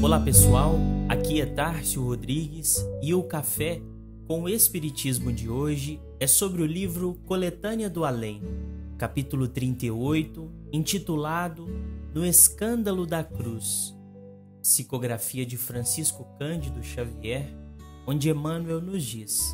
Olá pessoal, aqui é Tárcio Rodrigues e o Café com o Espiritismo de hoje é sobre o livro Coletânea do Além, capítulo 38, intitulado No Escândalo da Cruz, psicografia de Francisco Cândido Xavier, onde Emmanuel nos diz: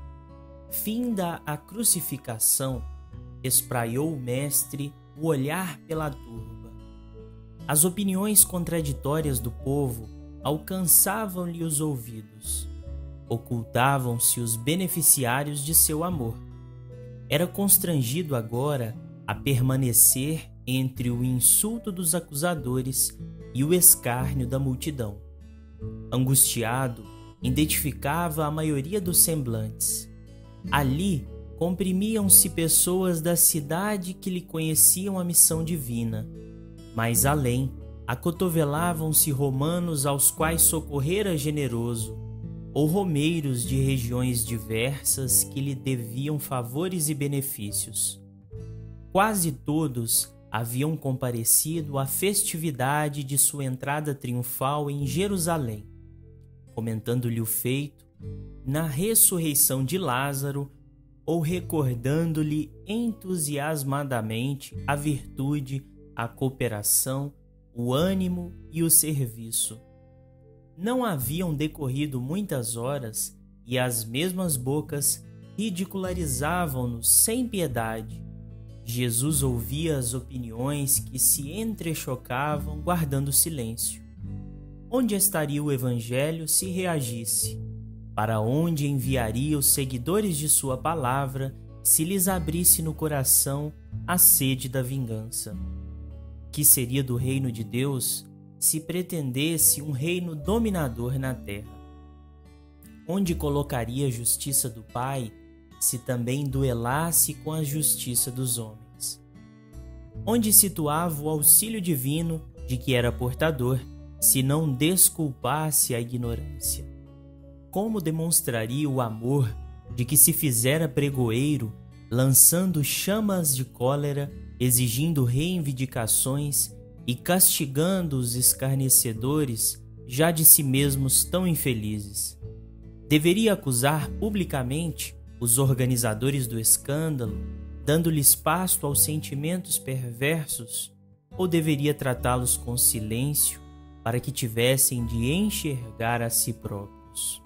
finda a crucificação, espraiou o mestre o olhar pela turba. As opiniões contraditórias do povo alcançavam-lhe os ouvidos. Ocultavam-se os beneficiários de seu amor. Era constrangido agora a permanecer entre o insulto dos acusadores e o escárnio da multidão. Angustiado, identificava a maioria dos semblantes. Ali comprimiam-se pessoas da cidade que lhe conheciam a missão divina. Mais além, acotovelavam-se romanos aos quais socorrera generoso, ou romeiros de regiões diversas que lhe deviam favores e benefícios. Quase todos haviam comparecido à festividade de sua entrada triunfal em Jerusalém, comentando-lhe o feito na ressurreição de Lázaro ou recordando-lhe entusiasmadamente a virtude, a cooperação, o ânimo e o serviço. Não haviam decorrido muitas horas e as mesmas bocas ridicularizavam-nos sem piedade. Jesus ouvia as opiniões que se entrechocavam, guardando silêncio. Onde estaria o Evangelho se reagisse? Para onde enviaria os seguidores de sua palavra se lhes abrisse no coração a sede da vingança? Que seria do reino de Deus se pretendesse um reino dominador na terra? Onde colocaria a justiça do Pai se também duelasse com a justiça dos homens? Onde situava o auxílio divino de que era portador se não desculpasse a ignorância? Como demonstraria o amor de que se fizera pregoeiro, lançando chamas de cólera, exigindo reivindicações e castigando os escarnecedores já de si mesmos tão infelizes? Deveria acusar publicamente os organizadores do escândalo, dando-lhes pasto aos sentimentos perversos, ou deveria tratá-los com silêncio para que tivessem de enxergar a si próprios?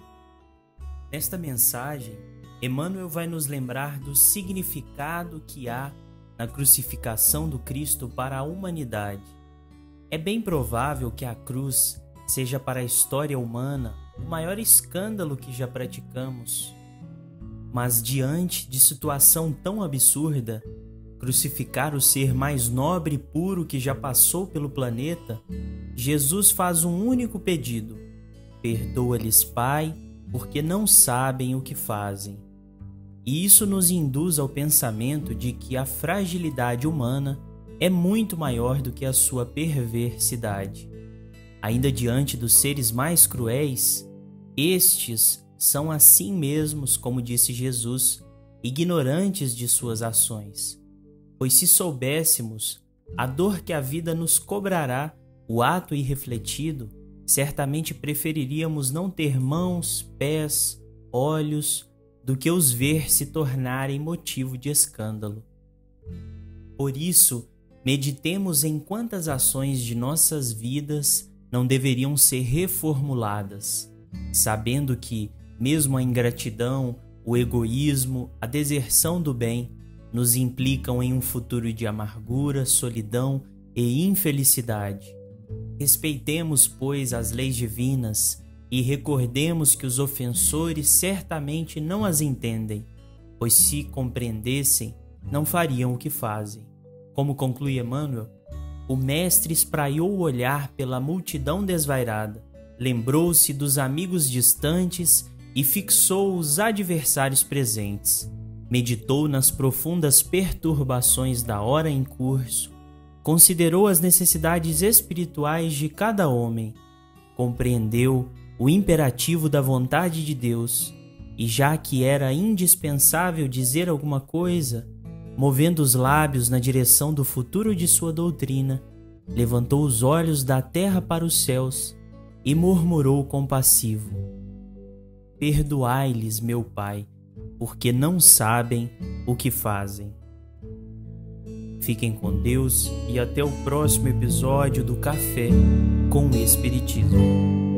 Nesta mensagem, Emmanuel vai nos lembrar do significado que há na crucificação do Cristo para a humanidade. É bem provável que a cruz seja para a história humana o maior escândalo que já praticamos. Mas diante de situação tão absurda, crucificar o ser mais nobre e puro que já passou pelo planeta, Jesus faz um único pedido: perdoa-lhes, Pai, porque não sabem o que fazem. E isso nos induz ao pensamento de que a fragilidade humana é muito maior do que a sua perversidade. Ainda diante dos seres mais cruéis, estes são assim mesmos, como disse Jesus, ignorantes de suas ações. Pois se soubéssemos a dor que a vida nos cobrará, o ato irrefletido, certamente preferiríamos não ter mãos, pés, olhos, do que os ver se tornarem motivo de escândalo. Por isso, meditemos em quantas ações de nossas vidas não deveriam ser reformuladas, sabendo que, mesmo a ingratidão, o egoísmo, a deserção do bem, nos implicam em um futuro de amargura, solidão e infelicidade. Respeitemos, pois, as leis divinas e recordemos que os ofensores certamente não as entendem, pois se compreendessem, não fariam o que fazem. Como conclui Emmanuel, o mestre espraiou o olhar pela multidão desvairada, lembrou-se dos amigos distantes e fixou os adversários presentes. Meditou nas profundas perturbações da hora em curso, considerou as necessidades espirituais de cada homem, compreendeu o imperativo da vontade de Deus, e já que era indispensável dizer alguma coisa, movendo os lábios na direção do futuro de sua doutrina, levantou os olhos da terra para os céus e murmurou compassivo: Perdoai-lhes, meu Pai, porque não sabem o que fazem. Fiquem com Deus e até o próximo episódio do Café com o Espiritismo.